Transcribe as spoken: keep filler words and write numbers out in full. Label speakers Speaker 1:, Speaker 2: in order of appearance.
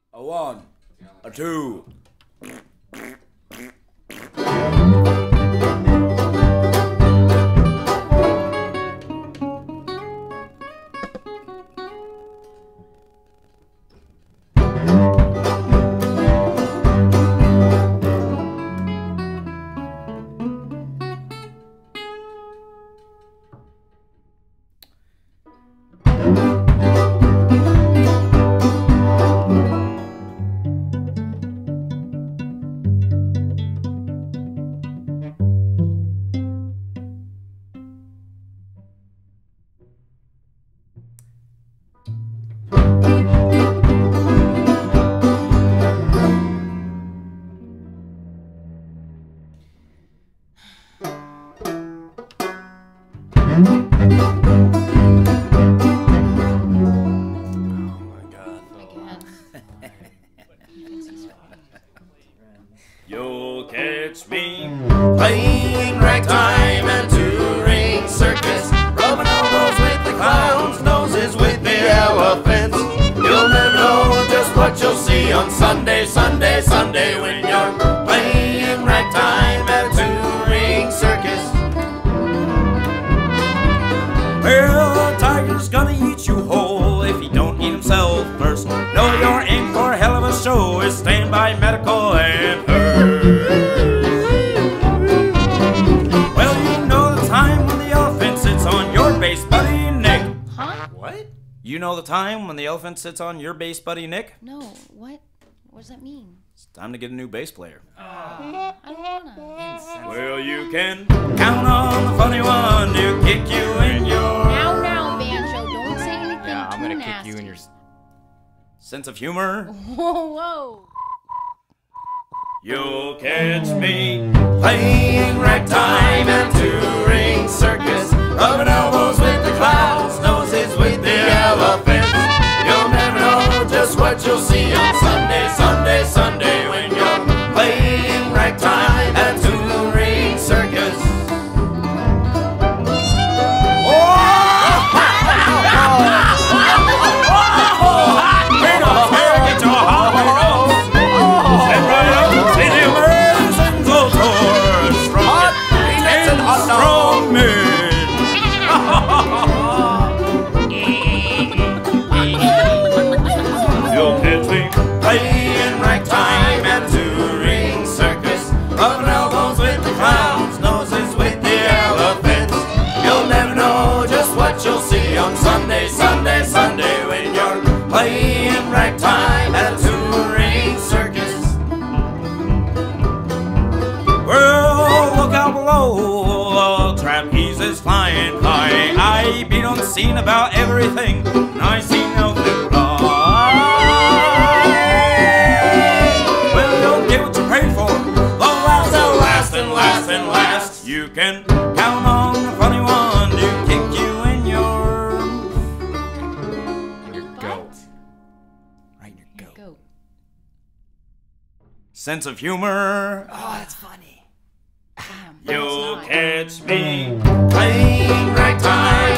Speaker 1: A one, a two.
Speaker 2: You'll catch me playing ragtime and touring circus, rubbing elbows with the clowns, noses with the elephants. You'll never know just what you'll see on Sunday, Sunday, Sunday when you're playing ragtime and touring circus.
Speaker 1: Well, the tiger's gonna eat you whole if he don't eat himself first. Know you're in for a hell of a show. It's standby medical and well, you know the time when the elephant sits on your bass buddy Nick.
Speaker 3: Huh?
Speaker 1: What? You know the time when the elephant sits on your bass buddy Nick?
Speaker 3: No, what? What does that mean?
Speaker 1: It's time to get a new bass player.
Speaker 3: Uh, I don't wanna.
Speaker 1: Well, you can count on the funny one to kick you in your...
Speaker 3: Now, now, Banjo, don't say anything
Speaker 4: Yeah, I'm gonna
Speaker 3: nasty.
Speaker 4: kick you in your...
Speaker 1: sense of humor.
Speaker 3: Whoa, whoa.
Speaker 1: You'll catch me
Speaker 2: Playing ragtime and touring circus, rubbing elbows with the clowns, noses with the elephants. You'll never know just what you'll see on Sunday, Sunday, Sunday when you're playing ragtime and touring circus. Playing ragtime and touring circus, rubbing elbows with the clowns, noses with the elephants. You'll never know just what you'll see on Sunday, Sunday, Sunday when you're playing ragtime and touring circus.
Speaker 1: well, look out below. The trapeze is flying high. I beat on the scene about everything. I see no fly. You can count on the funny one to kick you in your...
Speaker 4: Your goat.
Speaker 1: Right in your goat.
Speaker 3: Go.
Speaker 1: Sense of humor.
Speaker 3: Oh, that's funny. Damn.
Speaker 1: You'll
Speaker 3: that's not.
Speaker 1: catch me
Speaker 2: Playing ragtime